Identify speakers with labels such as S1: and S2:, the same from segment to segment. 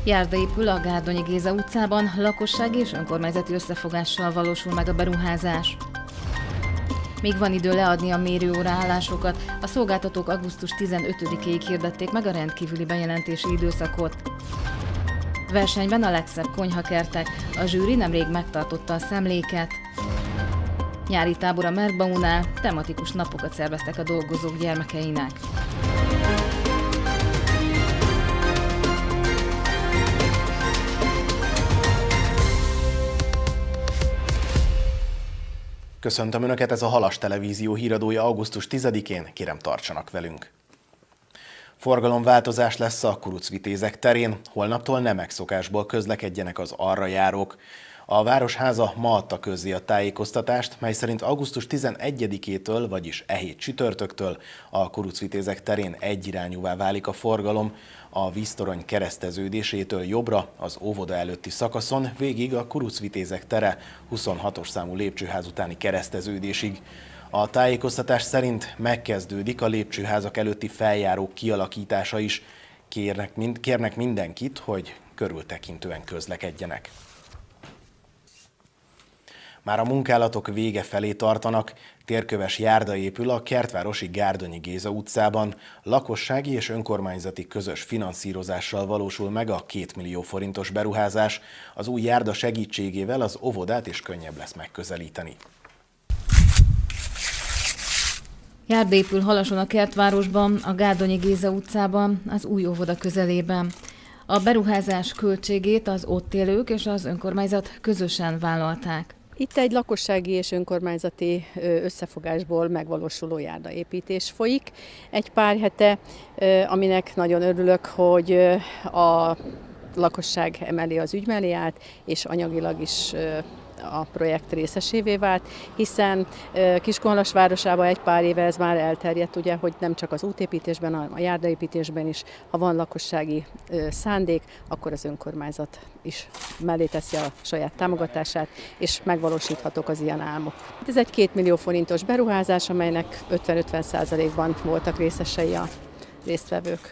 S1: Járda épül a Gárdonyi Géza utcában, lakossági és önkormányzati összefogással valósul meg a beruházás. Még van idő leadni a mérőóraállásokat, a szolgáltatók augusztus 15-éig hirdették meg a rendkívüli bejelentési időszakot. Versenyben a legszebb konyhakertek, a zsűri nemrég megtartotta a szemléket. Nyári tábor a Merkbaunál, tematikus napokat szerveztek a dolgozók gyermekeinek.
S2: Köszöntöm Önöket, ez a Halas Televízió híradója augusztus 10-én, kérem tartsanak velünk. Forgalomváltozás lesz a Kuruc-Vitézek terén, holnaptól nem megszokásból közlekedjenek az arra járók. A Városháza ma adta közzé a tájékoztatást, mely szerint augusztus 11-től, vagyis e hét csütörtöktől a Kuruc-Vitézek terén egyirányúvá válik a forgalom, a víztorony kereszteződésétől jobbra az óvoda előtti szakaszon, végig a Kuruc-Vitézek tere 26-os számú lépcsőház utáni kereszteződésig. A tájékoztatás szerint megkezdődik a lépcsőházak előtti feljárók kialakítása is. Kérnek mindenkit, hogy körültekintően közlekedjenek. Már a munkálatok vége felé tartanak, térköves járda épül a kertvárosi Gárdonyi Géza utcában. Lakossági és önkormányzati közös finanszírozással valósul meg a 2 millió forintos beruházás. Az új járda segítségével az óvodát is könnyebb lesz megközelíteni.
S1: Járda épül Halason a kertvárosban, a Gárdonyi Géza utcában, az új óvoda közelében. A beruházás költségét az ott élők és az önkormányzat közösen vállalták.
S3: Itt egy lakossági és önkormányzati összefogásból megvalósuló járdaépítés folyik. Egy pár hete, aminek nagyon örülök, hogy a lakosság emeli az ügy mellé állt, és anyagilag is a projekt részesévé vált, hiszen Kiskunhalas városában egy pár éve ez már elterjedt, ugye, hogy nem csak az útépítésben, hanem a járdaépítésben is, ha van lakossági szándék, akkor az önkormányzat is mellé teszi a saját támogatását, és megvalósíthatók az ilyen álmok. Ez egy 2 millió forintos beruházás, amelynek 50-50%-ban voltak részesei a résztvevők.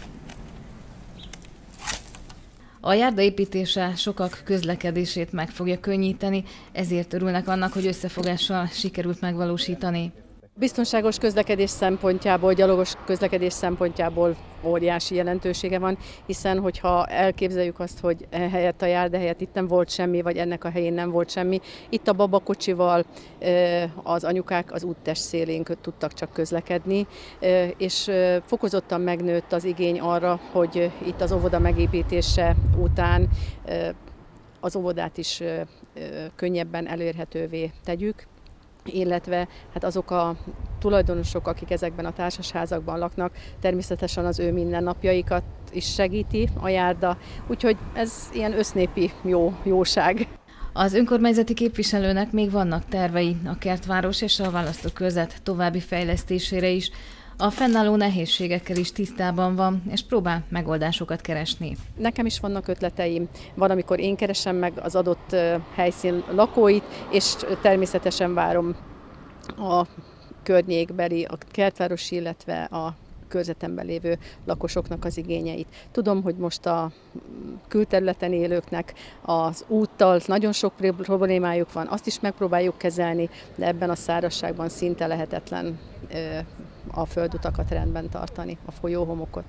S1: A járda építése sokak közlekedését meg fogja könnyíteni, ezért örülnek annak, hogy összefogással sikerült megvalósítani.
S3: Biztonságos közlekedés szempontjából, gyalogos közlekedés szempontjából óriási jelentősége van, hiszen hogyha elképzeljük azt, hogy helyett a járda helyett itt nem volt semmi, vagy ennek a helyén nem volt semmi, itt a babakocsival az anyukák az úttest szélén tudtak csak közlekedni, és fokozottan megnőtt az igény arra, hogy itt az óvoda megépítése után az óvodát is könnyebben elérhetővé tegyük, illetve hát azok a tulajdonosok, akik ezekben a társasházakban laknak, természetesen az ő mindennapjaikat is segíti a járda, úgyhogy ez ilyen össznépi jóság.
S1: Az önkormányzati képviselőnek még vannak tervei a kertváros és a választókörzet további fejlesztésére is. A fennálló nehézségekkel is tisztában van, és próbál megoldásokat keresni.
S3: Nekem is vannak ötleteim. Van, amikor én keresem meg az adott helyszín lakóit, és természetesen várom a környékbeli, a kertvárosi, illetve a körzetemben lévő lakosoknak az igényeit. Tudom, hogy most a külterületen élőknek az úttal nagyon sok problémájuk van, azt is megpróbáljuk kezelni, de ebben a szárazságban szinte lehetetlen a földutakat rendben tartani, a folyóhomokot.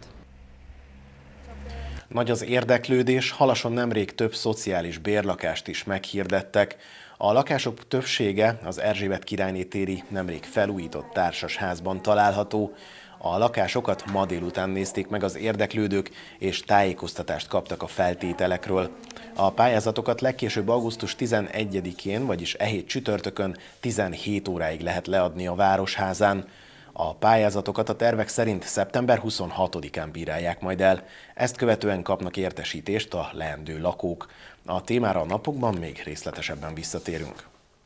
S2: Nagy az érdeklődés, Halason nemrég több szociális bérlakást is meghirdettek. A lakások többsége az Erzsébet királyné téri nemrég felújított társasházban található. A lakásokat ma délután nézték meg az érdeklődők, és tájékoztatást kaptak a feltételekről. A pályázatokat legkésőbb augusztus 11-én, vagyis e hét csütörtökön 17 óráig lehet leadni a Városházán. A pályázatokat a tervek szerint szeptember 26-án bírálják majd el. Ezt követően kapnak értesítést a leendő lakók. A témára a napokban még részletesebben visszatérünk.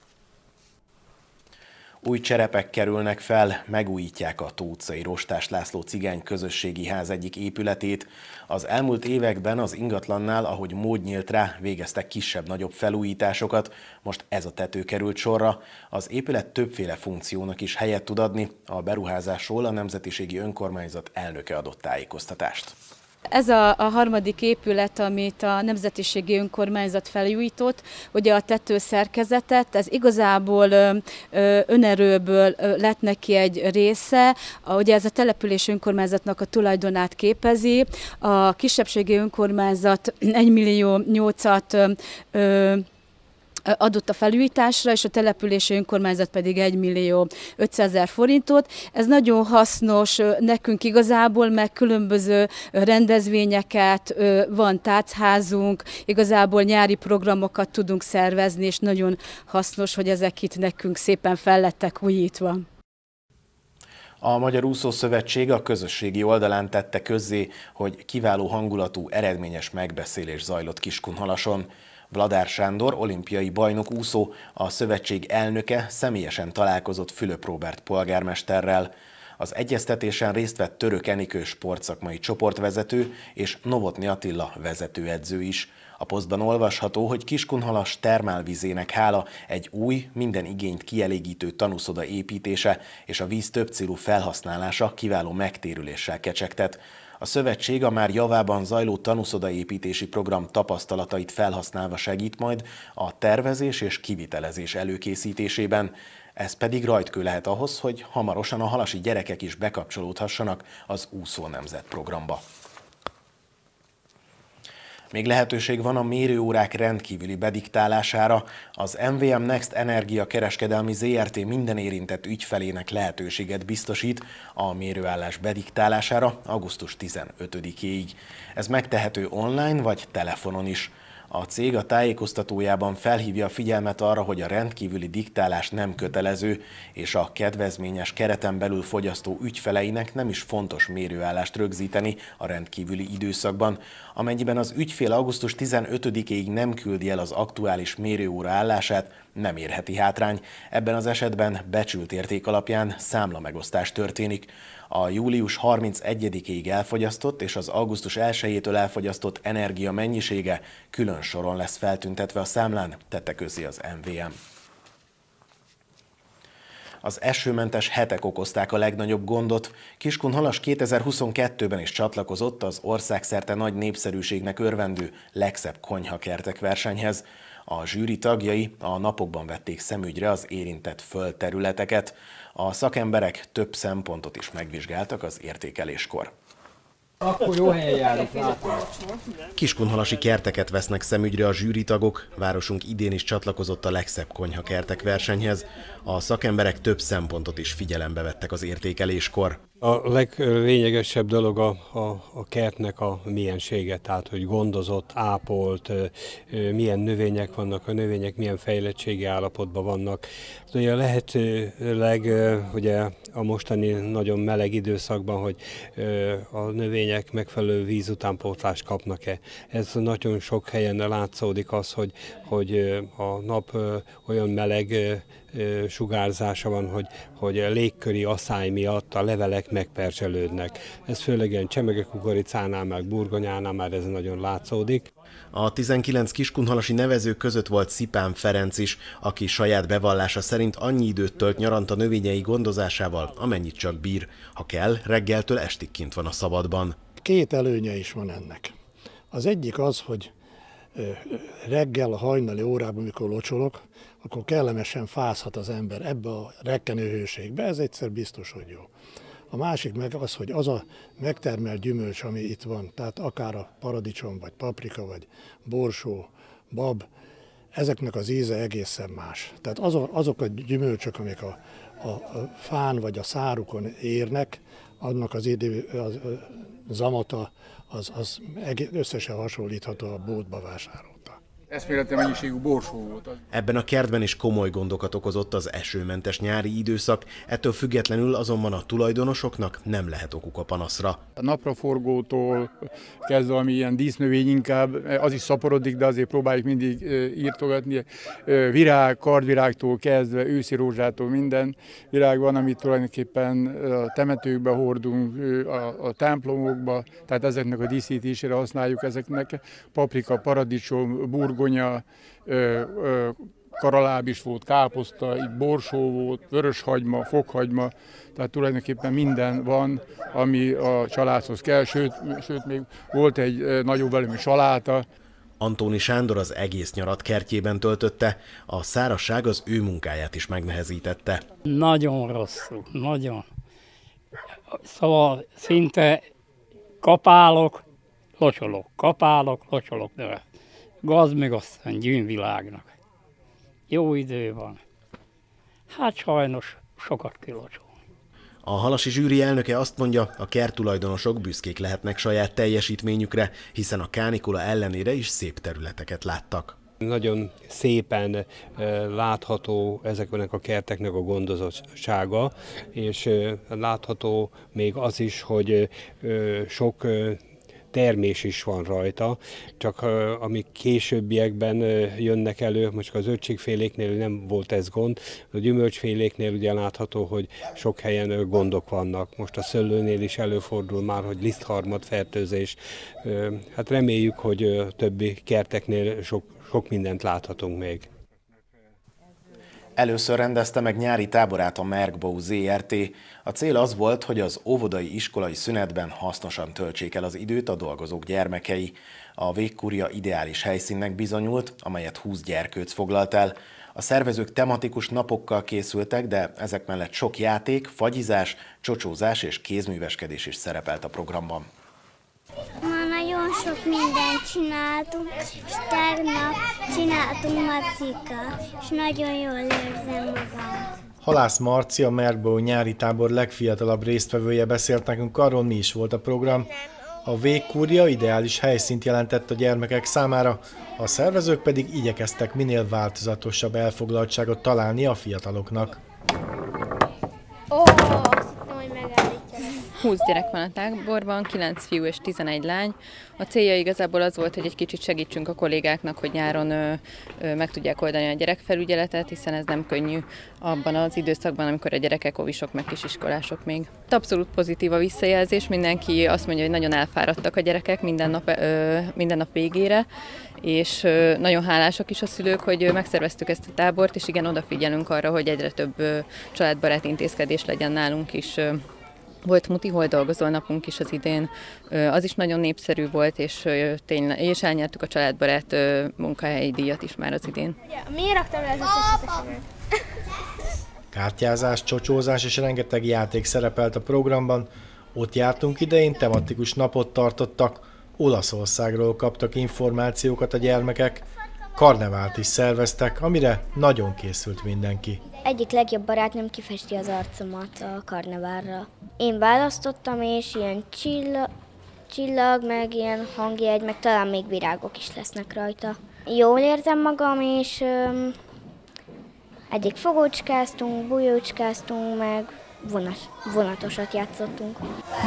S2: Új cserepek kerülnek fel, megújítják a Tóth utcai Rostás László cigány közösségi ház egyik épületét. Az elmúlt években az ingatlannál, ahogy mód nyílt rá, végeztek kisebb-nagyobb felújításokat, most ez a tető került sorra. Az épület többféle funkciónak is helyet tud adni, a beruházásról a Nemzetiségi Önkormányzat elnöke adott tájékoztatást.
S4: Ez a harmadik épület, amit a Nemzetiségi Önkormányzat felújított, ugye a tetőszerkezetet, ez igazából önerőből lett neki egy része, ugye ez a település önkormányzatnak a tulajdonát képezi, a kisebbségi önkormányzat 1.800.000 adott a felújításra, és a települési önkormányzat pedig 1.500.000 forintot. Ez nagyon hasznos nekünk igazából, meg különböző rendezvényeket, van tácházunk, igazából nyári programokat tudunk szervezni, és nagyon hasznos, hogy ezek itt nekünk szépen fel lettek újítva.
S2: A Magyar Úszó Szövetség a közösségi oldalán tette közzé, hogy kiváló hangulatú, eredményes megbeszélés zajlott Kiskunhalason. Vladár Sándor, olimpiai bajnok úszó, a szövetség elnöke személyesen találkozott Fülöp Róbert polgármesterrel. Az egyeztetésen részt vett Török Enikő sportszakmai csoportvezető és Novotny Attila vezetőedző is. A posztban olvasható, hogy Kiskunhalas termálvizének hála egy új, minden igényt kielégítő tanúszoda építése és a víz többcélú felhasználása kiváló megtérüléssel kecsegtet. A szövetség a már javában zajló tanúszodaépítési program tapasztalatait felhasználva segít majd a tervezés és kivitelezés előkészítésében. Ez pedig rajtkő lehet ahhoz, hogy hamarosan a halasi gyerekek is bekapcsolódhassanak az Úszó Nemzet programba. Még lehetőség van a mérőórák rendkívüli bediktálására. Az MVM Next Energia Kereskedelmi Zrt. Minden érintett ügyfelének lehetőséget biztosít a mérőállás bediktálására augusztus 15-éig. Ez megtehető online vagy telefonon is. A cég a tájékoztatójában felhívja a figyelmet arra, hogy a rendkívüli diktálás nem kötelező, és a kedvezményes kereten belül fogyasztó ügyfeleinek nem is fontos mérőállást rögzíteni a rendkívüli időszakban. Amennyiben az ügyfél augusztus 15-éig nem küldi el az aktuális mérőóra állását, nem érheti hátrány. Ebben az esetben becsült érték alapján számlamegosztás történik. A július 31-ig elfogyasztott és az augusztus 1-től elfogyasztott energia mennyisége külön soron lesz feltüntetve a számlán, tette közzé az MVM. Az esőmentes hetek okozták a legnagyobb gondot. Kiskunhalas 2022-ben is csatlakozott az országszerte nagy népszerűségnek örvendő legszebb konyhakertek versenyhez. A zsűri tagjai a napokban vették szemügyre az érintett földterületeket. A szakemberek több szempontot is megvizsgáltak az értékeléskor.
S5: Akkor jó helyen járunk, látom.
S2: Kiskunhalasi kerteket vesznek szemügyre a zsűritagok, városunk idén is csatlakozott a legszebb konyhakertek versenyhez. A szakemberek több szempontot is figyelembe vettek az értékeléskor.
S5: A leglényegesebb dolog a kertnek a miensége, tehát hogy gondozott, ápolt, milyen növények vannak, a növények milyen fejlettségi állapotban vannak. Ugye lehetőleg ugye a mostani nagyon meleg időszakban, hogy a növények megfelelő víz utánpótlást kapnak-e. Ez nagyon sok helyen látszódik az, hogy a nap olyan meleg sugárzása van, hogy légköri asszály miatt a levelek megpercselődnek. Ez főleg ilyen csemegekukoricánál, meg burgonyánál már ez nagyon látszódik.
S2: A 19 kiskunhalasi nevezők között volt Szipán Ferenc is, aki saját bevallása szerint annyi időt tölt nyaranta növényei gondozásával, amennyit csak bír. Ha kell, reggeltől estig kint van a szabadban.
S6: Két előnye is van ennek. Az egyik az, hogy reggel a hajnali órában, amikor locsolok, akkor kellemesen fázhat az ember ebbe a rekkenő hőségbe, ez egyszer biztos, hogy jó. A másik meg az, hogy az a megtermelt gyümölcs, ami itt van, tehát akár a paradicsom, vagy paprika, vagy borsó, bab, ezeknek az íze egészen más. Tehát azok a gyümölcsök, amik a fán vagy a szárukon érnek, annak az zamata, az összesen hasonlítható a boltba vásárolta.
S7: Eszméletlen mennyiségű borsó volt.
S2: Ebben a kertben is komoly gondokat okozott az esőmentes nyári időszak, ettől függetlenül azonban a tulajdonosoknak nem lehet okuk a panaszra.
S7: A napraforgótól kezdve, ami ilyen dísznövény inkább, az is szaporodik, de azért próbáljuk mindig írtogatni. Virág, kardvirágtól kezdve, őszi rózsától minden virág van, amit tulajdonképpen a temetőkbe hordunk, a templomokba, tehát ezeknek a díszítésére használjuk ezeknek. Paprika, paradicsom, burgonya, karaláb is volt, káposzta, itt borsó volt, vöröshagyma, fokhagyma, tehát tulajdonképpen minden van, ami a családhoz kell, sőt még volt egy nagyobb velőmű saláta.
S2: Antóni Sándor az egész nyarat kertjében töltötte, a szárazság az ő munkáját is megnehezítette.
S8: Nagyon rosszul, nagyon. Szóval szinte kapálok, locsolok, de gaz meg aztán gyűnvilágnak. Jó idő van. Hát sajnos sokat kilocsol.
S2: A halasi zsűri elnöke azt mondja, a kerttulajdonosok büszkék lehetnek saját teljesítményükre, hiszen a kánikula ellenére is szép területeket láttak.
S5: Nagyon szépen látható ezeknek a kerteknek a gondozottsága, és látható még az is, hogy sok termés is van rajta, csak amik későbbiekben jönnek elő, most az zöldségféléknél nem volt ez gond, a gyümölcsféléknél ugye látható, hogy sok helyen gondok vannak. Most a szőlőnél is előfordul már, hogy lisztharmadfertőzés. Hát reméljük, hogy többi kerteknél sok mindent láthatunk még.
S2: Először rendezte meg nyári táborát a Merkbau ZRT. A cél az volt, hogy az óvodai iskolai szünetben hasznosan töltsék el az időt a dolgozók gyermekei. A végkúria ideális helyszínnek bizonyult, amelyet 20 gyerkőc foglalt el. A szervezők tematikus napokkal készültek, de ezek mellett sok játék, fagyizás, csocsózás és kézműveskedés is szerepelt a programban.
S9: Ma nagyon sok mindent csináltunk, és tegnap csináltunk macikát, és nagyon jól érzem magam.
S10: Halász Marci, a Merkbau nyári tábor legfiatalabb résztvevője beszélt nekünk arról, mi is volt a program. A végkúria ideális helyszínt jelentett a gyermekek számára, a szervezők pedig igyekeztek minél változatosabb elfoglaltságot találni a fiataloknak.
S11: 20 gyerek van a táborban, 9 fiú és 11 lány. A célja igazából az volt, hogy egy kicsit segítsünk a kollégáknak, hogy nyáron meg tudják oldani a gyerekfelügyeletet, hiszen ez nem könnyű abban az időszakban, amikor a gyerekek óvisok, meg kisiskolások még. Abszolút pozitív a visszajelzés, mindenki azt mondja, hogy nagyon elfáradtak a gyerekek minden nap végére, és nagyon hálásak is a szülők, hogy megszerveztük ezt a tábort, és igen, odafigyelünk arra, hogy egyre több családbarát intézkedés legyen nálunk is. Volt muti, hol dolgozol napunk is az idén, az is nagyon népszerű volt, és elnyertük a családbarát munkahelyi díjat is már az idén.
S9: Miért raktam le az összes?
S10: Kártyázás, csocsózás és rengeteg játék szerepelt a programban. Ott jártunk idején, tematikus napot tartottak, Olaszországról kaptak információkat a gyermekek, karnevált is szerveztek, amire nagyon készült mindenki.
S9: Egyik legjobb barátnőm kifesti az arcomat a karneválra. Én választottam, és ilyen csillag, meg ilyen hangjegy, meg talán még virágok is lesznek rajta. Jól érzem magam, és egyik fogócskáztunk, bujócskáztunk, meg vonatosat játszottunk.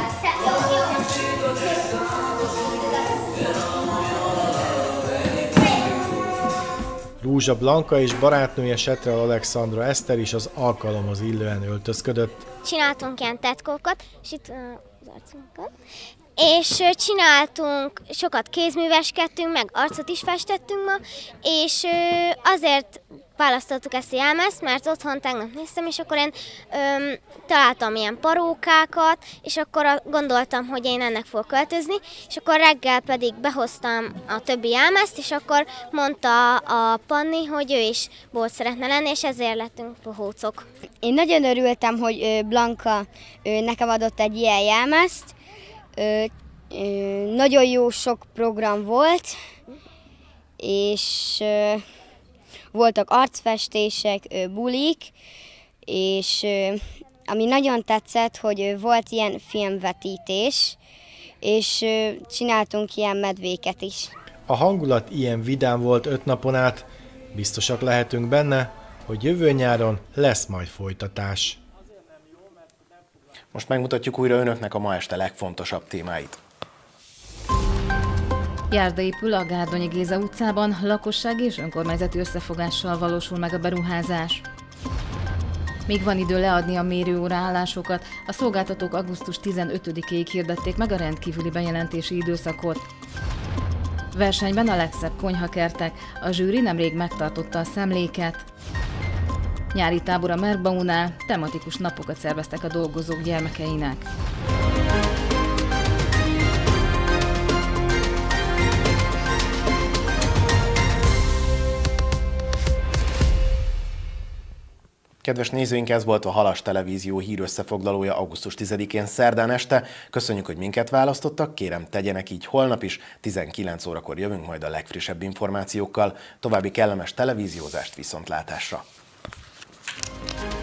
S10: Rúzsa Blanka és barátnője Setrel Alexandra Eszter is az alkalomhoz illően öltözködött.
S9: Csináltunk ilyen tetkókat, és itt az arcunkat, és csináltunk, sokat kézműveskedtünk, meg arcot is festettünk ma, és azért választottuk ezt a jelmezt, mert otthon tegnap néztem, és akkor én találtam ilyen parókákat, és akkor gondoltam, hogy én ennek fogok költözni, és akkor reggel pedig behoztam a többi jelmezt, és akkor mondta a Panni, hogy ő is bolt szeretne lenni, és ezért lettünk bohócok. Én nagyon örültem, hogy Blanka nekem adott egy ilyen jelmezt. Nagyon jó sok program volt, és voltak arcfestések, bulik, és ami nagyon tetszett, hogy volt ilyen filmvetítés, és csináltunk ilyen medvéket is.
S10: A hangulat ilyen vidám volt 5 napon át, biztosak lehetünk benne, hogy jövő nyáron lesz majd folytatás.
S2: Most megmutatjuk újra önöknek a ma este legfontosabb témáit.
S1: Járda épül a Gárdonyi Géza utcában, lakossági és önkormányzati összefogással valósul meg a beruházás. Még van idő leadni a mérőóraállásokat, a szolgáltatók augusztus 15-ig hirdették meg a rendkívüli bejelentési időszakot. Versenyben a legszebb konyhakertek, a zsűri nemrég megtartotta a szemléket. Nyári tábor a Merkbaunál, tematikus napokat szerveztek a dolgozók gyermekeinek.
S2: Kedves nézőink, ez volt a Halas Televízió hírösszefoglalója augusztus 10-én szerdán este. Köszönjük, hogy minket választottak, kérem tegyenek így holnap is, 19 órakor jövünk majd a legfrissebb információkkal. További kellemes televíziózást, viszontlátásra!